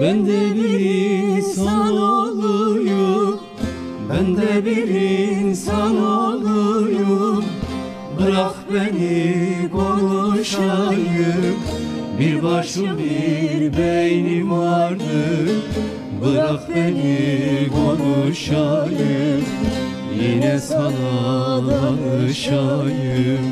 Ben de bir insan olayım, ben de bir insan olayım. Bırak beni konuşayım, bir başım bir beynim vardır. Bırak beni konuşayım, yine sana danışayım.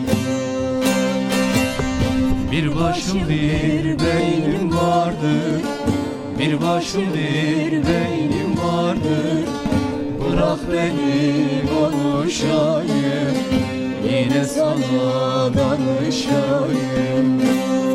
Bir başım bir beynim vardır, bir başım bir beynim vardır. Bırak beni konuşayım, yine sana danışayım.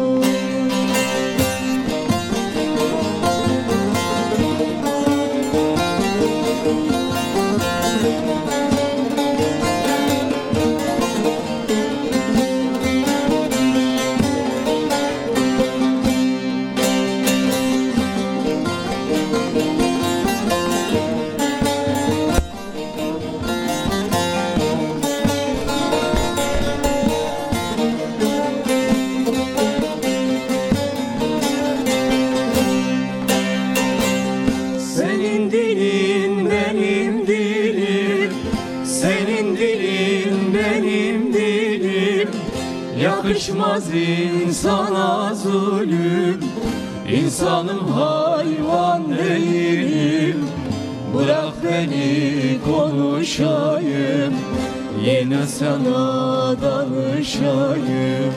Senin dilin benim dilim, senin dilin benim dilim. Yakışmaz insana zulüm, insanım hayvan değilim. Bırak beni konuşayım, yine sana danışayım.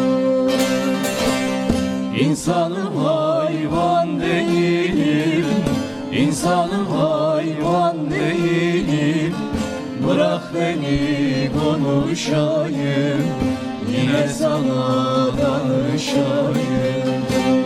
İnsanım hayvan değilim, İnsanım hayvan değilim. Bırak beni konuşayım, yine sana danışayım.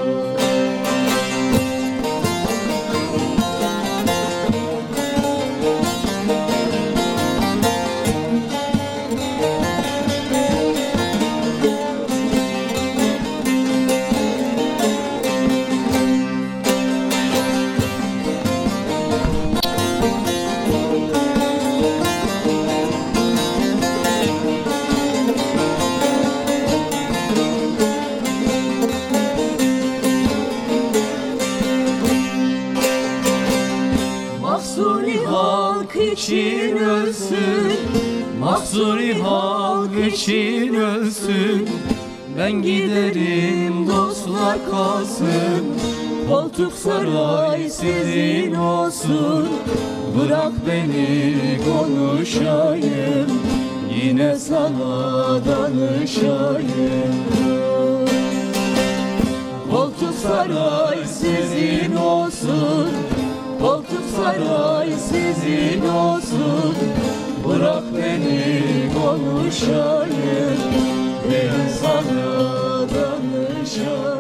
Mahsuni halk için ölsün, Mahsuni halk için ölsün. Ben giderim dostlar kalsın, koltuk saray sizin olsun. Bırak beni konuşayım, yine sana danışayım. Koltuk saray sizin olsun, koltuk saray sizin olsun. Bırak beni konuşayım, ben sana danışayım.